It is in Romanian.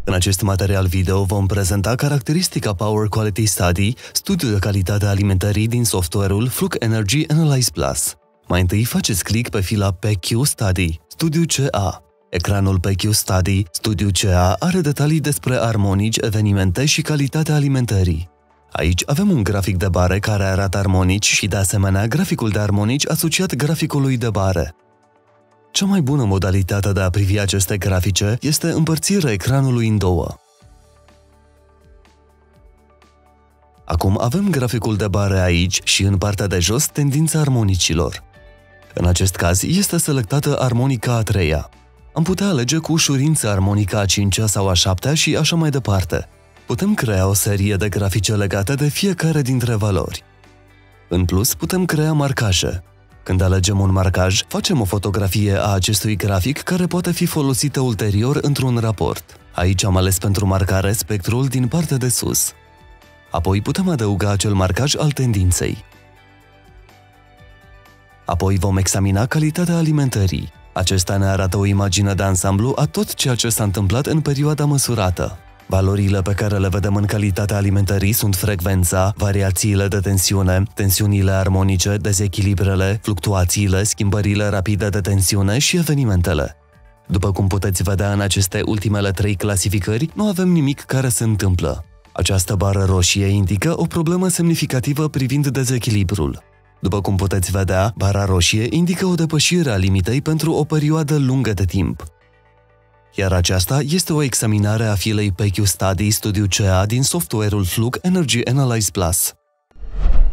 În acest material video vom prezenta caracteristica Power Quality Study, studiul de calitate a alimentării din software-ul Fluke Energy Analyze Plus. Mai întâi faceți click pe fila PQ Study, studiu CA. Ecranul PQ Study, studiu CA, are detalii despre armonici, evenimente și calitatea alimentării. Aici avem un grafic de bare care arată armonici și, de asemenea, graficul de armonici asociat graficului de bare. Cea mai bună modalitate de a privi aceste grafice este împărțirea ecranului în două. Acum avem graficul de bare aici și în partea de jos tendința armonicilor. În acest caz este selectată armonica a treia. Am putea alege cu ușurință armonica a cincea sau a șaptea și așa mai departe. Putem crea o serie de grafice legate de fiecare dintre valori. În plus, putem crea marcaje. Când alegem un marcaj, facem o fotografie a acestui grafic care poate fi folosită ulterior într-un raport. Aici am ales pentru marcare spectrul din partea de sus. Apoi putem adăuga acel marcaj al tendinței. Apoi vom examina calitatea alimentării. Acesta ne arată o imagine de ansamblu a tot ceea ce s-a întâmplat în perioada măsurată. Valorile pe care le vedem în calitatea alimentării sunt frecvența, variațiile de tensiune, tensiunile armonice, dezechilibrele, fluctuațiile, schimbările rapide de tensiune și evenimentele. După cum puteți vedea în aceste ultimele trei clasificări, nu avem nimic care se întâmplă. Această bară roșie indică o problemă semnificativă privind dezechilibrul. După cum puteți vedea, bara roșie indică o depășire a limitei pentru o perioadă lungă de timp. Iar aceasta este o examinare a filei PQ Study Studiu CA din software-ul Fluke Energy Analyze Plus.